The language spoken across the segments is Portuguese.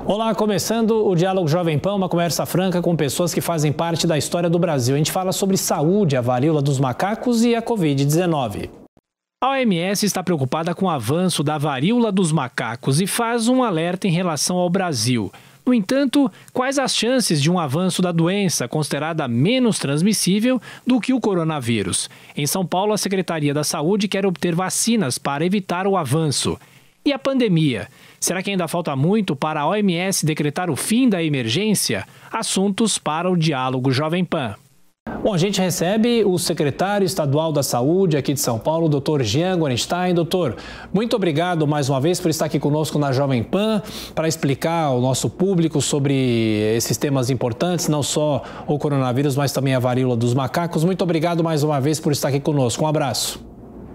Olá, começando o Diálogo Jovem Pan, uma conversa franca com pessoas que fazem parte da história do Brasil. A gente fala sobre saúde, a varíola dos macacos e a Covid-19. A OMS está preocupada com o avanço da varíola dos macacos e faz um alerta em relação ao Brasil. No entanto, quais as chances de um avanço da doença considerada menos transmissível do que o coronavírus? Em São Paulo, a Secretaria da Saúde quer obter vacinas para evitar o avanço. E a pandemia? Será que ainda falta muito para a OMS decretar o fim da emergência? Assuntos para o Diálogo Jovem Pan. Bom, a gente recebe o secretário estadual da Saúde aqui de São Paulo, o Dr. Jean Gorenstein. Doutor, muito obrigado mais uma vez por estar aqui conosco na Jovem Pan para explicar ao nosso público sobre esses temas importantes, não só o coronavírus, mas também a varíola dos macacos. Muito obrigado mais uma vez por estar aqui conosco. Um abraço.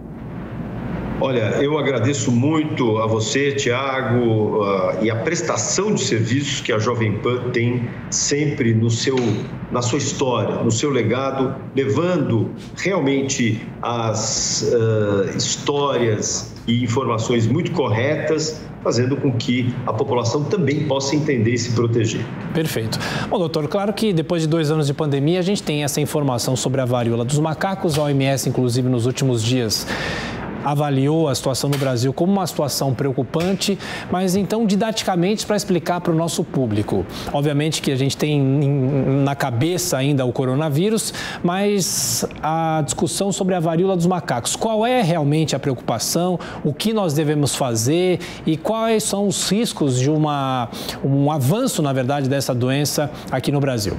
Olha, eu agradeço muito a você, Tiago, e a prestação de serviços que a Jovem Pan tem sempre na sua história, no seu legado, levando realmente as histórias e informações muito corretas, fazendo com que a população também possa entender e se proteger. Perfeito. Bom, doutor, claro que depois de 2 anos de pandemia, a gente tem essa informação sobre a varíola dos macacos. A OMS, inclusive, nos últimos dias avaliou a situação no Brasil como uma situação preocupante, mas então didaticamente para explicar para o nosso público. Obviamente que a gente tem na cabeça ainda o coronavírus, mas a discussão sobre a varíola dos macacos. Qual é realmente a preocupação, o que nós devemos fazer e quais são os riscos de um avanço, na verdade, dessa doença aqui no Brasil?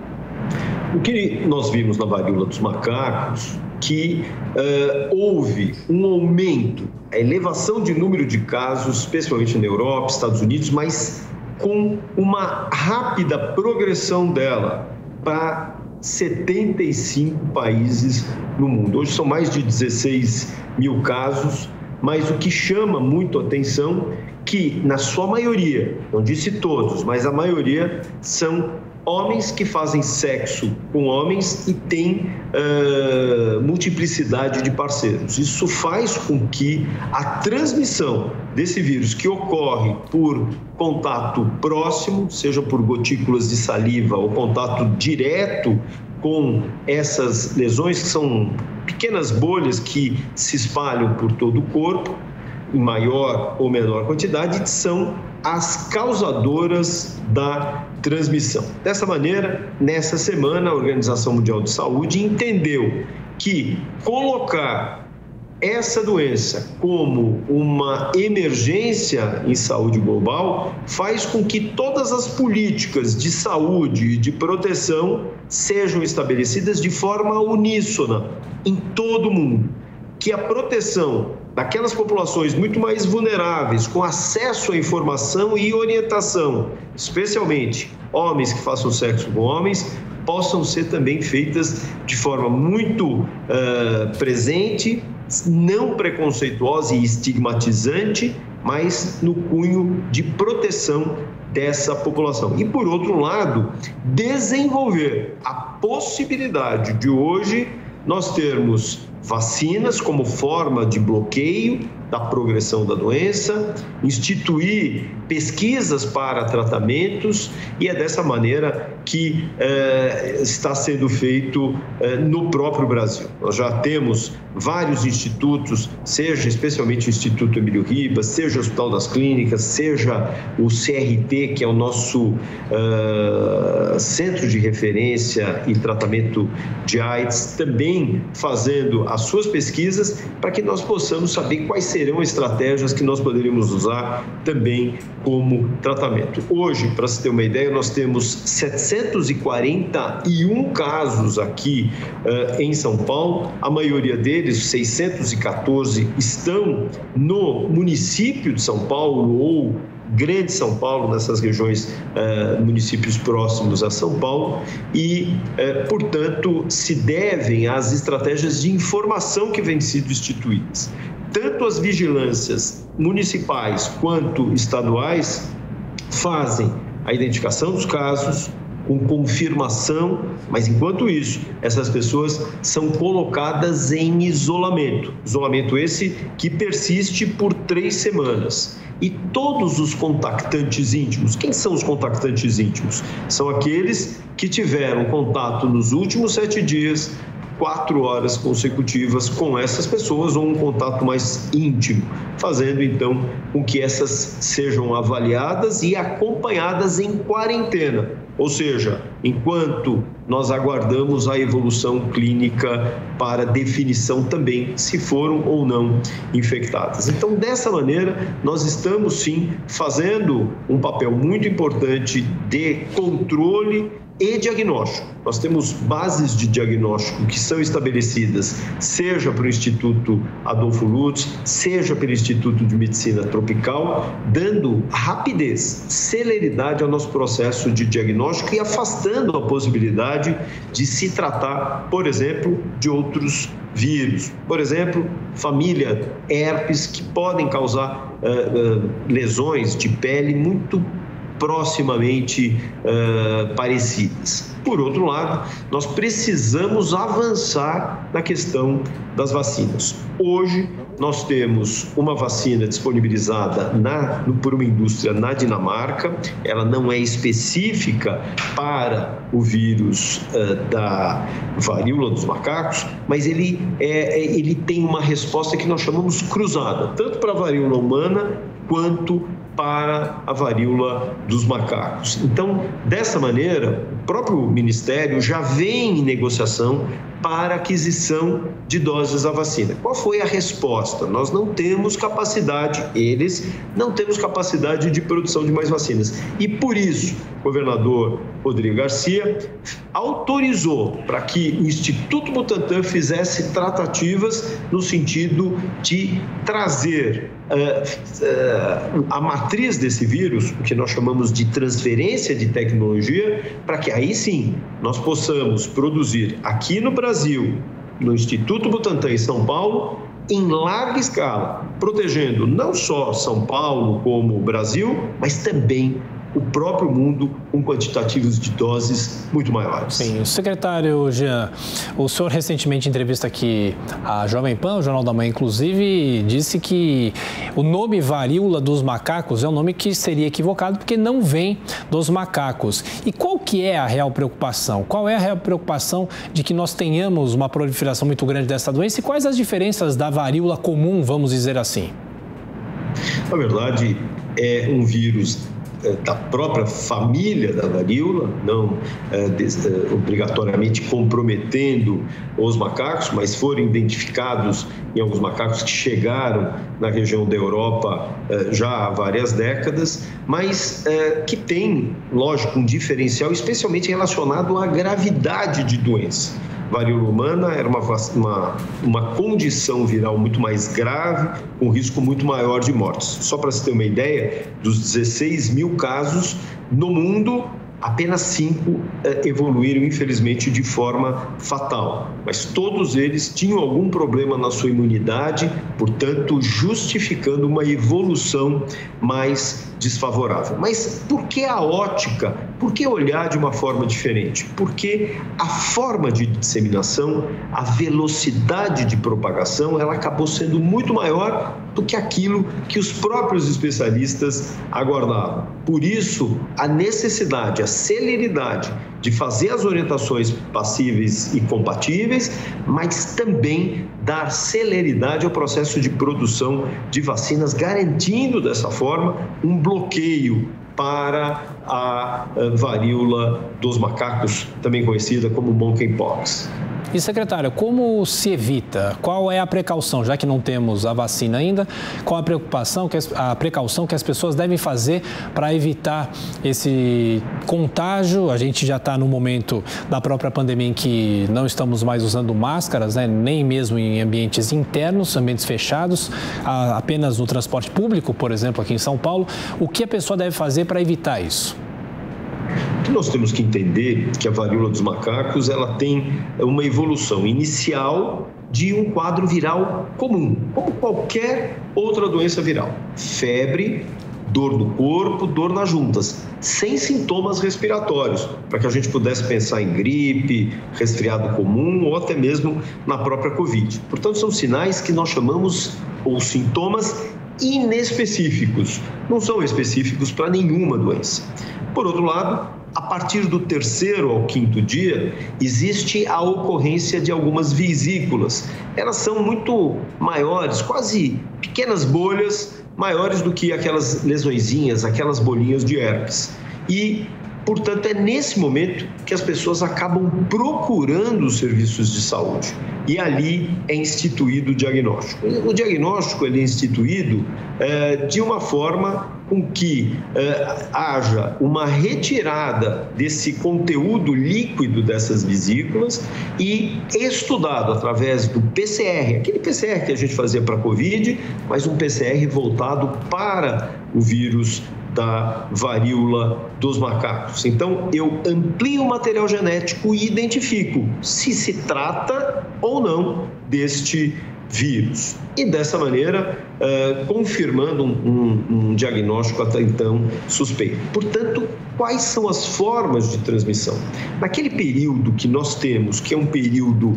O que nós vimos na varíola dos macacos que houve um aumento, a elevação de número de casos, especialmente na Europa, Estados Unidos, mas com uma rápida progressão dela para 75 países no mundo. Hoje são mais de 16 mil casos, mas o que chama muito a atenção que, na sua maioria, não disse todos, mas a maioria são homens que fazem sexo com homens e têm multiplicidade de parceiros. Isso faz com que a transmissão desse vírus, que ocorre por contato próximo, seja por gotículas de saliva ou contato direto com essas lesões, que são pequenas bolhas que se espalham por todo o corpo, em maior ou menor quantidade, são as causadoras da transmissão. Dessa maneira, nessa semana, a Organização Mundial de Saúde entendeu que colocar essa doença como uma emergência em saúde global faz com que todas as políticas de saúde e de proteção sejam estabelecidas de forma uníssona em todo o mundo. Que a proteção daquelas populações muito mais vulneráveis, com acesso à informação e orientação, especialmente homens que façam sexo com homens, possam ser também feitas de forma muito presente, não preconceituosa e estigmatizante, mas no cunho de proteção dessa população. E, por outro lado, desenvolver a possibilidade de hoje nós termos vacinas como forma de bloqueio da progressão da doença, instituir pesquisas para tratamentos, e é dessa maneira que está sendo feito no próprio Brasil. Nós já temos vários institutos, seja especialmente o Instituto Emílio Ribas, seja o Hospital das Clínicas, seja o CRT, que é o nosso centro de referência e tratamento de AIDS, também fazendo as suas pesquisas para que nós possamos saber quais serão estratégias que nós poderíamos usar também como tratamento. Hoje, para se ter uma ideia, nós temos 741 casos aqui em São Paulo, a maioria deles, 614, estão no município de São Paulo ou Grande São Paulo, nessas regiões, municípios próximos a São Paulo, e, portanto, se devem às estratégias de informação que vêm sido instituídas. Tanto as vigilâncias municipais quanto estaduais fazem a identificação dos casos, com confirmação, mas enquanto isso, essas pessoas são colocadas em isolamento. Isolamento esse que persiste por 3 semanas. E todos os contactantes íntimos, quem são os contactantes íntimos? São aqueles que tiveram contato nos últimos 7 dias, 4 horas consecutivas com essas pessoas ou um contato mais íntimo, fazendo então com que essas sejam avaliadas e acompanhadas em quarentena. Ou seja, enquanto nós aguardamos a evolução clínica para definição também se foram ou não infectadas. Então, dessa maneira, nós estamos sim fazendo um papel muito importante de controle e diagnóstico. Nós temos bases de diagnóstico que são estabelecidas, seja pelo Instituto Adolfo Lutz, seja pelo Instituto de Medicina Tropical, dando rapidez, celeridade ao nosso processo de diagnóstico e afastando a possibilidade de se tratar, por exemplo, de outros vírus. Por exemplo, família herpes, que podem causar lesões de pele muito proximamente parecidas. Por outro lado, nós precisamos avançar na questão das vacinas. Hoje, nós temos uma vacina disponibilizada por uma indústria na Dinamarca. Ela não é específica para o vírus da varíola dos macacos, mas ele tem uma resposta que nós chamamos cruzada, tanto para a varíola humana quanto para a varíola dos macacos. Então, dessa maneira, o próprio Ministério já vem em negociação para aquisição de doses da vacina. Qual foi a resposta? Nós não temos capacidade, eles não temos capacidade de produção de mais vacinas. E por isso, o governador Rodrigo Garcia autorizou para que o Instituto Butantan fizesse tratativas no sentido de trazer a matriz desse vírus, o que nós chamamos de transferência de tecnologia, para que aí sim nós possamos produzir aqui no Brasil, no Instituto Butantan em São Paulo, em larga escala, protegendo não só São Paulo como o Brasil, mas também o próprio mundo com quantitativos de doses muito maiores. Sim, secretário Jean, o senhor recentemente em entrevista aqui à Jovem Pan, o Jornal da Manhã, inclusive, disse que o nome varíola dos macacos é um nome que seria equivocado porque não vem dos macacos. E qual que é a real preocupação? Qual é a real preocupação de que nós tenhamos uma proliferação muito grande dessa doença e quais as diferenças da varíola comum, vamos dizer assim? Na verdade, é um vírus da própria família da varíola, não obrigatoriamente comprometendo os macacos, mas foram identificados em alguns macacos que chegaram na região da Europa já há várias décadas, mas que tem, lógico, um diferencial especialmente relacionado à gravidade de doença. Varíola humana era uma condição viral muito mais grave, com risco muito maior de mortes. Só para se ter uma ideia, dos 16 mil casos no mundo, apenas 5 evoluíram, infelizmente, de forma fatal. Mas todos eles tinham algum problema na sua imunidade, portanto, justificando uma evolução mais desfavorável. Mas por que a ótica? Por que olhar de uma forma diferente? Porque a forma de disseminação, a velocidade de propagação, ela acabou sendo muito maior do que aquilo que os próprios especialistas aguardavam. Por isso, a necessidade, a celeridade de fazer as orientações passíveis e compatíveis, mas também dar celeridade ao processo de produção de vacinas, garantindo dessa forma um bloqueio para a varíola dos macacos, também conhecida como monkeypox. E, secretário, como se evita? Qual é a precaução, já que não temos a vacina ainda, qual a precaução que as pessoas devem fazer para evitar esse contágio? A gente já está no momento da própria pandemia em que não estamos mais usando máscaras, né? Nem mesmo em ambientes internos, ambientes fechados, apenas no transporte público, por exemplo, aqui em São Paulo. O que a pessoa deve fazer para evitar isso? Nós temos que entender que a varíola dos macacos ela tem uma evolução inicial de um quadro viral comum, como qualquer outra doença viral. Febre, dor no corpo, dor nas juntas, sem sintomas respiratórios, para que a gente pudesse pensar em gripe, resfriado comum ou até mesmo na própria Covid. Portanto, são sinais que nós chamamos, ou sintomas inespecíficos, não são específicos para nenhuma doença. Por outro lado, a partir do 3º ao 5º dia, existe a ocorrência de algumas vesículas. Elas são muito maiores, quase pequenas bolhas, maiores do que aquelas lesõezinhas, aquelas bolinhas de herpes. E, portanto, é nesse momento que as pessoas acabam procurando os serviços de saúde. E ali é instituído o diagnóstico. O diagnóstico ele é instituído de uma forma com que haja uma retirada desse conteúdo líquido dessas vesículas e estudado através do PCR, aquele PCR que a gente fazia para a Covid, mas um PCR voltado para o vírus da varíola dos macacos. Então, eu amplio o material genético e identifico se se trata ou não deste vírus. E dessa maneira, confirmando um diagnóstico até então suspeito. Portanto, quais são as formas de transmissão? Naquele período que nós temos, que é um período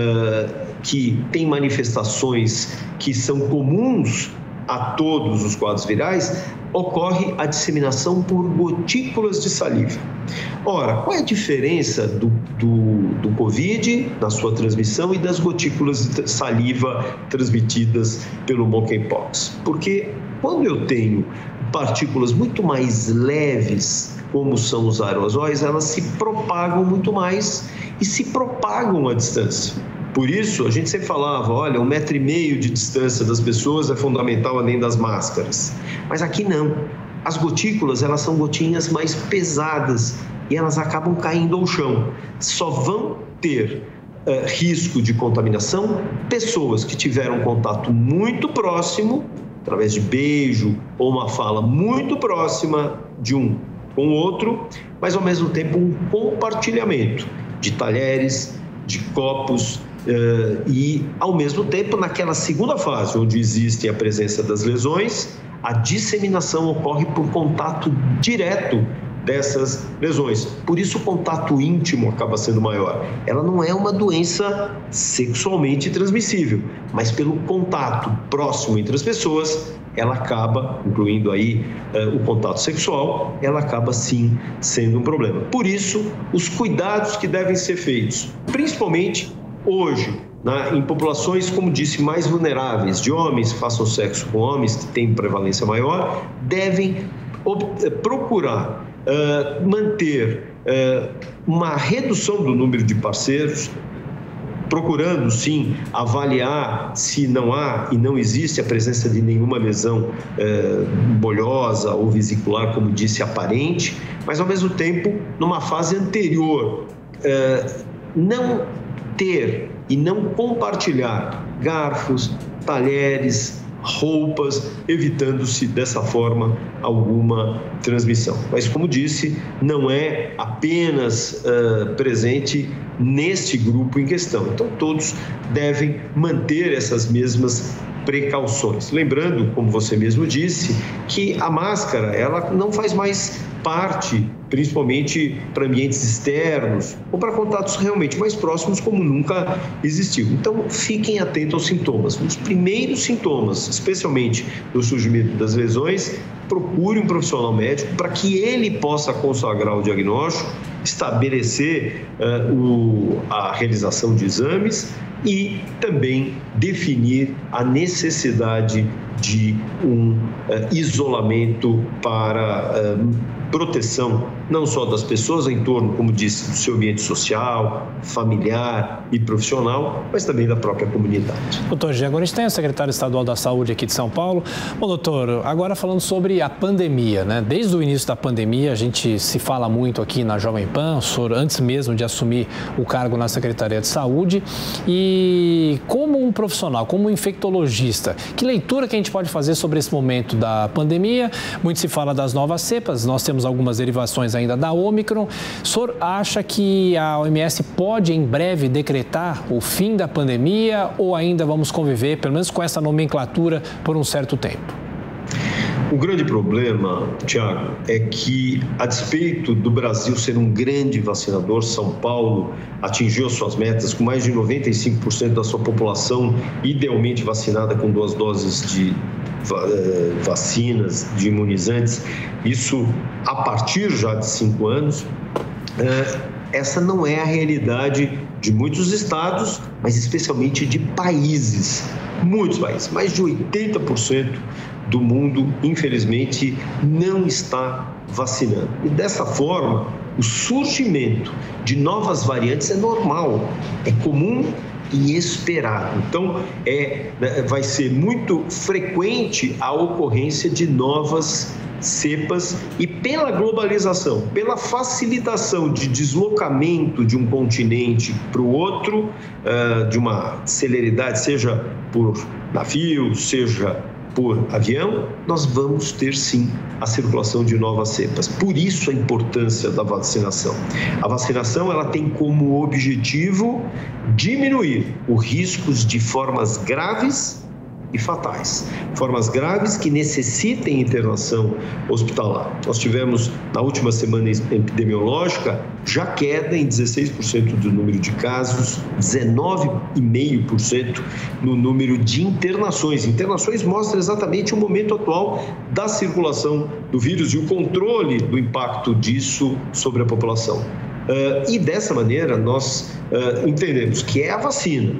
que tem manifestações que são comuns a todos os quadros virais, ocorre a disseminação por gotículas de saliva. Ora, qual é a diferença do Covid, na sua transmissão, e das gotículas de saliva transmitidas pelo monkeypox? Porque quando eu tenho partículas muito mais leves, como são os aerosóis, elas se propagam muito mais e se propagam à distância. Por isso, a gente sempre falava, olha, 1,5 metro de distância das pessoas é fundamental além das máscaras. Mas aqui não. As gotículas, elas são gotinhas mais pesadas e elas acabam caindo ao chão. Só vão ter risco de contaminação pessoas que tiveram um contato muito próximo, através de beijo ou uma fala muito próxima de um com o outro, mas ao mesmo tempo um compartilhamento de talheres, de copos, e, ao mesmo tempo, naquela segunda fase, onde existe a presença das lesões, a disseminação ocorre por contato direto dessas lesões. Por isso, o contato íntimo acaba sendo maior. Ela não é uma doença sexualmente transmissível, mas pelo contato próximo entre as pessoas, ela acaba, incluindo aí o contato sexual, ela acaba sim sendo um problema. Por isso, os cuidados que devem ser feitos, principalmente hoje, em populações, como disse, mais vulneráveis, de homens que façam sexo com homens que têm prevalência maior, devem procurar manter uma redução do número de parceiros, procurando sim avaliar se não há e não existe a presença de nenhuma lesão bolhosa ou vesicular, como disse, aparente, mas ao mesmo tempo, numa fase anterior, não ter e não compartilhar garfos, talheres, roupas, evitando-se dessa forma alguma transmissão. Mas, como disse, não é apenas presente neste grupo em questão. Então, todos devem manter essas mesmas precauções. Lembrando, como você mesmo disse, que a máscara, ela não faz mais parte, principalmente para ambientes externos ou para contatos realmente mais próximos, como nunca existiu. Então, fiquem atentos aos sintomas. Os primeiros sintomas, especialmente do surgimento das lesões, procure um profissional médico para que ele possa consagrar o diagnóstico, estabelecer a realização de exames e também definir a necessidade de um isolamento para proteção não só das pessoas em torno, como disse, do seu ambiente social, familiar e profissional, mas também da própria comunidade. Doutor G, agora a gente tem o secretário estadual da Saúde aqui de São Paulo. Bom, doutor, agora falando sobre a pandemia, né? Desde o início da pandemia, a gente se fala muito aqui na Jovem Pan, o senhor, antes mesmo de assumir o cargo na Secretaria de Saúde, e como um profissional, como um infectologista, que leitura que a gente pode fazer sobre esse momento da pandemia? Muito se fala das novas cepas, nós temos algumas derivações ainda da Ômicron. O senhor acha que a OMS pode em breve decretar o fim da pandemia ou ainda vamos conviver, pelo menos com essa nomenclatura, por um certo tempo? O grande problema, Tiago, é que, a despeito do Brasil ser um grande vacinador, São Paulo atingiu suas metas com mais de 95% da sua população idealmente vacinada com 2 doses de vacinas, de imunizantes, isso a partir já de 5 anos. Essa não é a realidade de muitos estados, mas especialmente de países, muitos países, mais de 80% do mundo, infelizmente, não está vacinando. E dessa forma, o surgimento de novas variantes é normal, é comum e esperado. Então, vai ser muito frequente a ocorrência de novas cepas e pela globalização, pela facilitação de deslocamento de um continente para o outro, de uma celeridade, seja por navio, seja por avião, nós vamos ter sim a circulação de novas cepas. Por isso a importância da vacinação. A vacinação ela tem como objetivo diminuir os riscos de formas graves e fatais. Formas graves que necessitem internação hospitalar. Nós tivemos, na última semana epidemiológica, já queda em 16% do número de casos, 19,5% no número de internações. Internações mostra exatamente o momento atual da circulação do vírus e o controle do impacto disso sobre a população. E dessa maneira, nós entendemos que é a vacina,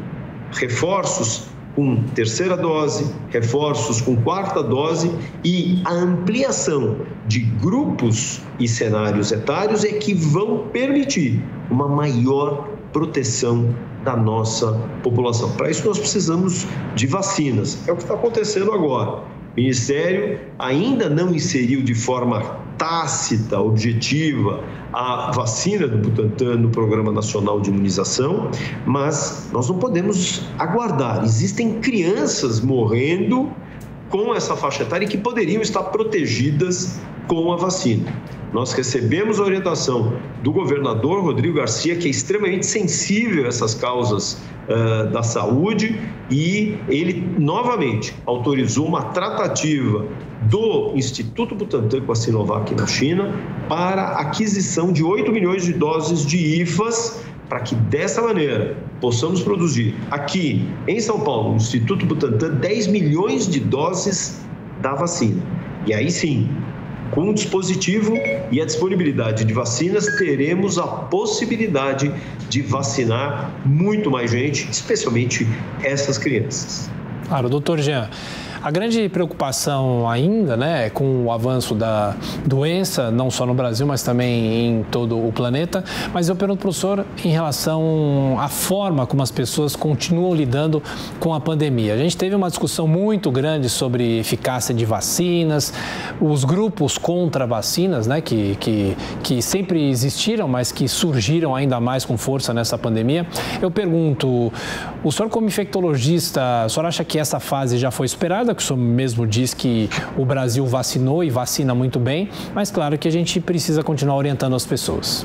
reforços com 3ª dose, reforços com 4ª dose e a ampliação de grupos e cenários etários é que vão permitir uma maior proteção da nossa população. Para isso nós precisamos de vacinas. É o que está acontecendo agora. O Ministério ainda não inseriu de forma tácita, objetiva, a vacina do Butantan no Programa Nacional de Imunização, mas nós não podemos aguardar. Existem crianças morrendo com essa faixa etária que poderiam estar protegidas com a vacina. Nós recebemos a orientação do governador Rodrigo Garcia, que é extremamente sensível a essas causas da saúde, e ele novamente autorizou uma tratativa do Instituto Butantan com a Sinovac na China para aquisição de 8 milhões de doses de IFAs, para que dessa maneira possamos produzir aqui em São Paulo, no Instituto Butantan, 10 milhões de doses da vacina. E aí sim, com o dispositivo e a disponibilidade de vacinas, teremos a possibilidade de vacinar muito mais gente, especialmente essas crianças. Claro, doutor Jean. A grande preocupação ainda, né, com o avanço da doença, não só no Brasil, mas também em todo o planeta. Mas eu pergunto para o senhor em relação à forma como as pessoas continuam lidando com a pandemia. A gente teve uma discussão muito grande sobre eficácia de vacinas, os grupos contra vacinas, né, que sempre existiram, mas que surgiram ainda mais com força nessa pandemia. Eu pergunto, o senhor como infectologista, o senhor acha que essa fase já foi esperada? Que o senhor mesmo diz que o Brasil vacinou e vacina muito bem, mas claro que a gente precisa continuar orientando as pessoas.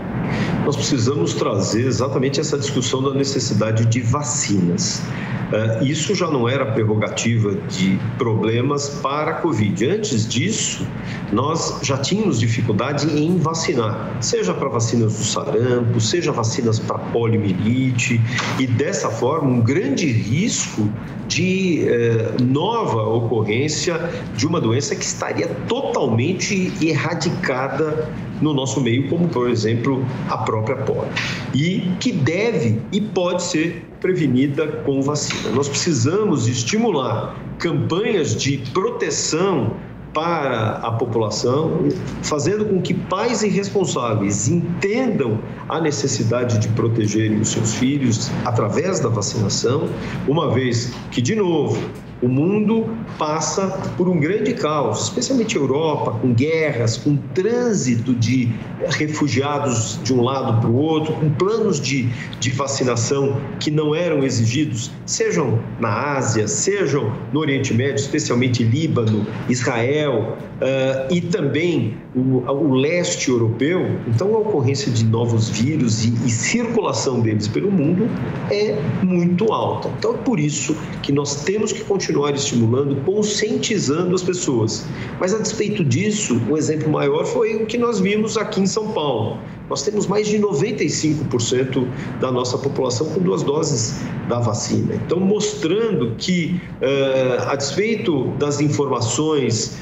Nós precisamos trazer exatamente essa discussão da necessidade de vacinas. Isso já não era prerrogativa de problemas para a Covid. Antes disso, nós já tínhamos dificuldade em vacinar, seja para vacinas do sarampo, seja vacinas para poliomielite, e dessa forma um grande risco de nova ocorrência de uma doença que estaria totalmente erradicada no nosso meio, como, por exemplo, a própria polio, e que deve e pode ser prevenida com vacina. Nós precisamos estimular campanhas de proteção para a população, fazendo com que pais irresponsáveis entendam a necessidade de protegerem os seus filhos através da vacinação, uma vez que, de novo, o mundo passa por um grande caos, especialmente a Europa, com guerras, com trânsito de refugiados de um lado para o outro, com planos de vacinação que não eram exigidos, sejam na Ásia, sejam no Oriente Médio, especialmente Líbano, Israel e também o leste europeu. Então, a ocorrência de novos vírus e circulação deles pelo mundo é muito alta. Então, é por isso que nós temos que continuar continuar estimulando, conscientizando as pessoas. Mas, a despeito disso, o exemplo maior foi o que nós vimos aqui em São Paulo. Nós temos mais de 95% da nossa população com 2 doses da vacina. Então, mostrando que, a despeito das informações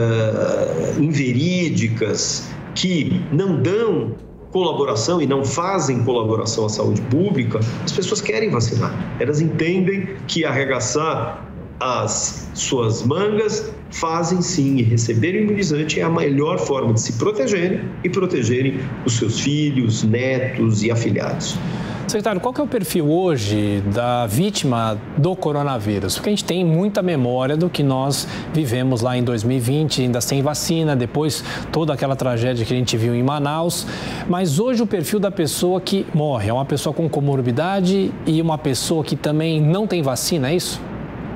inverídicas, que não dão colaboração e não fazem colaboração à saúde pública, as pessoas querem vacinar. Elas entendem que arregaçar as suas mangas fazem sim, e receber o imunizante é a melhor forma de se protegerem e protegerem os seus filhos, netos e afilhados. Secretário, qual que é o perfil hoje da vítima do coronavírus? Porque a gente tem muita memória do que nós vivemos lá em 2020, ainda sem vacina, depois toda aquela tragédia que a gente viu em Manaus. Mas hoje o perfil da pessoa que morre é uma pessoa com comorbidade e uma pessoa que também não tem vacina, é isso?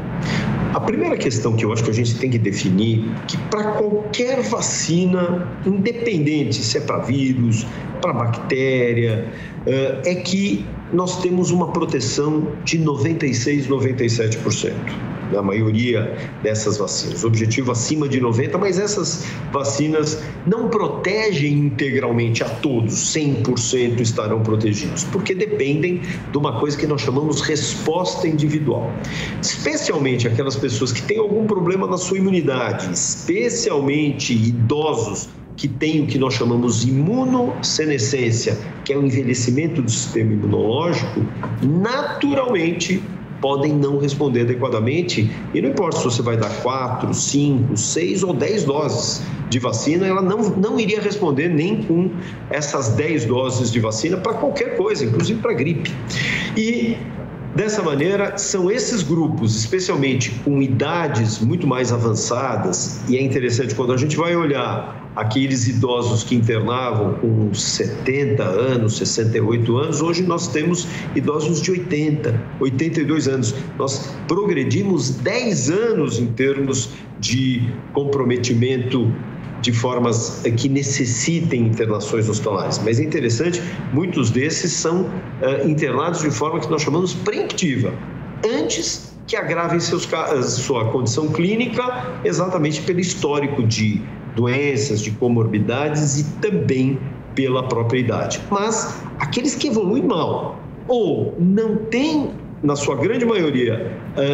A primeira questão que eu acho que a gente tem que definir é que para qualquer vacina, independente se é para vírus, para bactéria, é que nós temos uma proteção de 96%, 97%. Na maioria dessas vacinas. O objetivo acima de 90%, mas essas vacinas não protegem integralmente a todos, 100% estarão protegidos, porque dependem de uma coisa que nós chamamos resposta individual. Especialmente aquelas pessoas que têm algum problema na sua imunidade, especialmente idosos, que tem o que nós chamamos imunossenescência, que é o envelhecimento do sistema imunológico, naturalmente podem não responder adequadamente, e não importa se você vai dar 4, 5, 6 ou 10 doses de vacina, ela não iria responder nem com essas 10 doses de vacina para qualquer coisa, inclusive para gripe. E dessa maneira, são esses grupos, especialmente com idades muito mais avançadas, e é interessante quando a gente vai olhar aqueles idosos que internavam com 70 anos, 68 anos, hoje nós temos idosos de 80, 82 anos. Nós progredimos 10 anos em termos de comprometimento de formas que necessitem internações hospitalares. Mas é interessante, muitos desses são internados de forma que nós chamamos preemptiva, antes que agravem sua condição clínica, exatamente pelo histórico de doenças, de comorbidades e também pela própria idade. Mas aqueles que evoluem mal ou não têm, na sua grande maioria,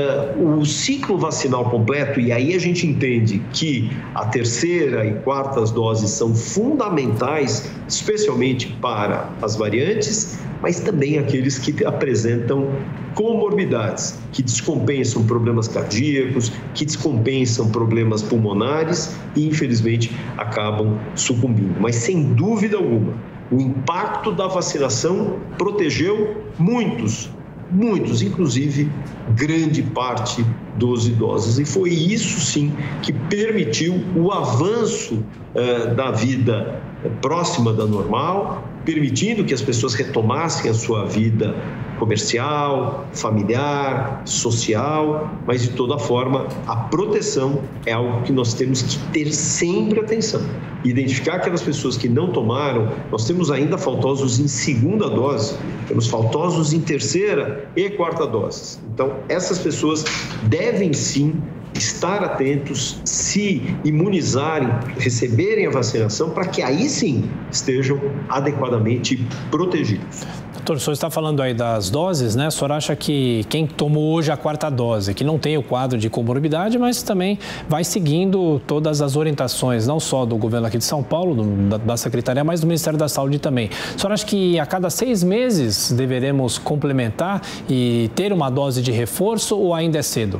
o ciclo vacinal completo, e aí a gente entende que a 3ª e 4ª doses são fundamentais, especialmente para as variantes, mas também aqueles que apresentam comorbidades, que descompensam problemas cardíacos, que descompensam problemas pulmonares e, infelizmente, acabam sucumbindo. Mas, sem dúvida alguma, o impacto da vacinação protegeu muitos, inclusive grande parte dos idosos. E foi isso, sim, que permitiu o avanço da vida próxima da normal, permitindo que as pessoas retomassem a sua vida comercial, familiar, social, mas de toda forma a proteção é algo que nós temos que ter sempre atenção. Identificar aquelas pessoas que não tomaram, nós temos ainda faltosos em 2ª dose, temos faltosos em 3ª e 4ª doses. Então, essas pessoas devem sim estar atentos, se imunizarem, receberem a vacinação, para que aí sim estejam adequadamente protegidos. Doutor, o senhor está falando aí das doses, né? O senhor acha que quem tomou hoje a 4ª dose, que não tem o quadro de comorbidade, mas também vai seguindo todas as orientações, não só do governo aqui de São Paulo, da Secretaria, mas do Ministério da Saúde também. O senhor acha que a cada 6 meses deveremos complementar e ter uma dose de reforço ou ainda é cedo?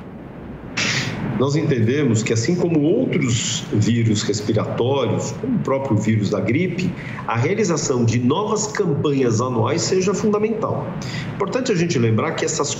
Nós entendemos que, assim como outros vírus respiratórios, como o próprio vírus da gripe, a realização de novas campanhas anuais seja fundamental. Importante a gente lembrar que as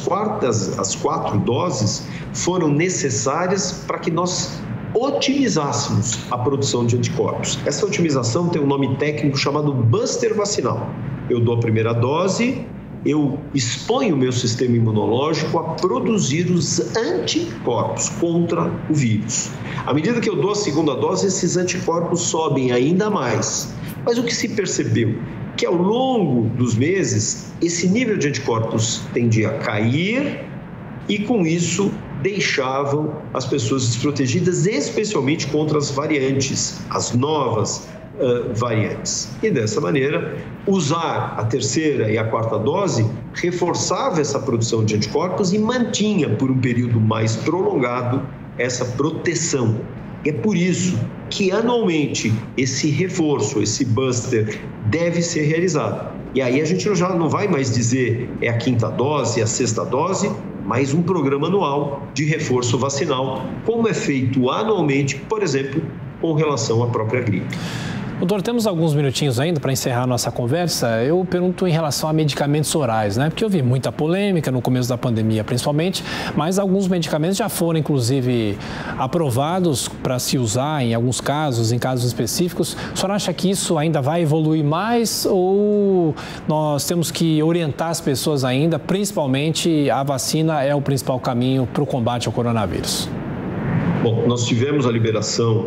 4 doses foram necessárias para que nós otimizássemos a produção de anticorpos. Essa otimização tem um nome técnico chamado buster vacinal. Eu dou a primeira dose, eu exponho o meu sistema imunológico a produzir os anticorpos contra o vírus. À medida que eu dou a 2ª dose, esses anticorpos sobem ainda mais. Mas o que se percebeu? Que ao longo dos meses, esse nível de anticorpos tende a cair e, com isso, deixavam as pessoas desprotegidas, especialmente contra as variantes, as novas variantes. E dessa maneira, usar a terceira e a quarta dose reforçava essa produção de anticorpos e mantinha por um período mais prolongado essa proteção. É por isso que anualmente esse reforço, esse booster deve ser realizado. E aí a gente já não vai mais dizer é a quinta dose, é a sexta dose, mas um programa anual de reforço vacinal, como é feito anualmente, por exemplo, com relação à própria gripe. Doutor, temos alguns minutinhos ainda para encerrar a nossa conversa. Eu pergunto em relação a medicamentos orais, né? Porque eu vi muita polêmica no começo da pandemia, principalmente, mas alguns medicamentos já foram, inclusive, aprovados para se usar em alguns casos, em casos específicos. O senhor acha que isso ainda vai evoluir mais ou nós temos que orientar as pessoas ainda, principalmente a vacina é o principal caminho para o combate ao coronavírus? Bom, nós tivemos a liberação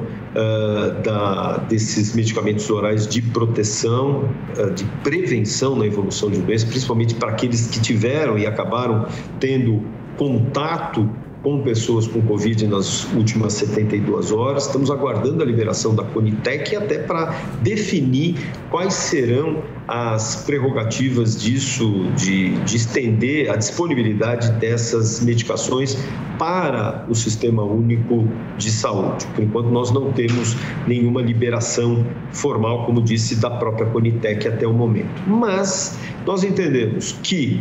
desses medicamentos orais de proteção, de prevenção na evolução de doença, principalmente para aqueles que tiveram e acabaram tendo contato com pessoas com Covid nas últimas 72 horas. Estamos aguardando a liberação da Conitec até para definir quais serão as prerrogativas disso, de estender a disponibilidade dessas medicações para o Sistema Único de Saúde. Por enquanto, nós não temos nenhuma liberação formal, como disse, da própria Conitec até o momento. Mas nós entendemos que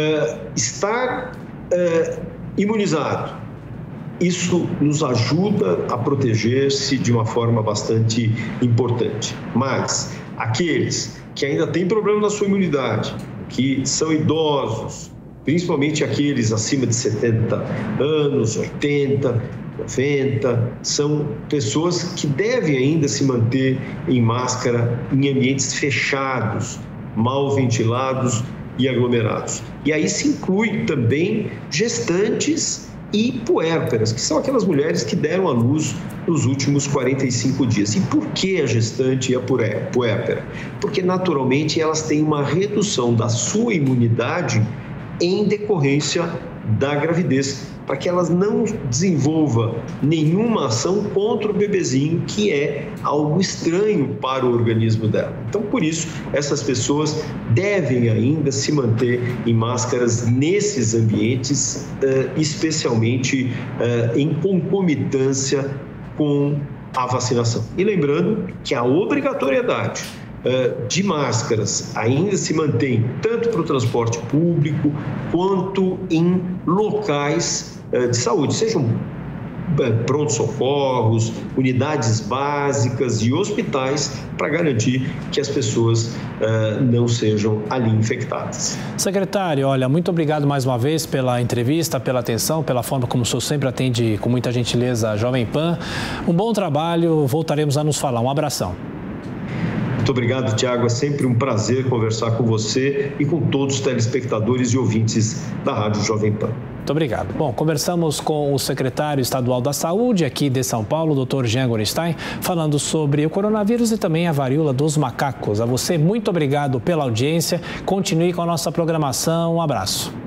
estar imunizado, isso nos ajuda a proteger-se de uma forma bastante importante. Mas aqueles que ainda têm problema na sua imunidade, que são idosos, principalmente aqueles acima de 70 anos, 80, 90, são pessoas que devem ainda se manter em máscara em ambientes fechados, mal ventilados e aglomerados. E aí se inclui também gestantes e puérperas, que são aquelas mulheres que deram à luz nos últimos 45 dias. E por que a gestante e a puérpera? Porque naturalmente elas têm uma redução da sua imunidade em decorrência da gravidez, para que elas não desenvolvam nenhuma ação contra o bebezinho, que é algo estranho para o organismo dela. Então, por isso, essas pessoas devem ainda se manter em máscaras nesses ambientes, especialmente em concomitância com a vacinação. E lembrando que a obrigatoriedade de máscaras ainda se mantém tanto para o transporte público quanto em locais de saúde, sejam pronto-socorros, unidades básicas e hospitais, para garantir que as pessoas não sejam ali infectadas. Secretário, olha, muito obrigado mais uma vez pela entrevista, pela atenção, pela forma como o senhor sempre atende com muita gentileza a Jovem Pan. Um bom trabalho, voltaremos a nos falar. Um abração. Muito obrigado, Tiago. É sempre um prazer conversar com você e com todos os telespectadores e ouvintes da Rádio Jovem Pan. Muito obrigado. Bom, conversamos com o secretário estadual da Saúde aqui de São Paulo, o Dr. Jean Gorenstein, falando sobre o coronavírus e também a varíola dos macacos. A você, muito obrigado pela audiência. Continue com a nossa programação. Um abraço.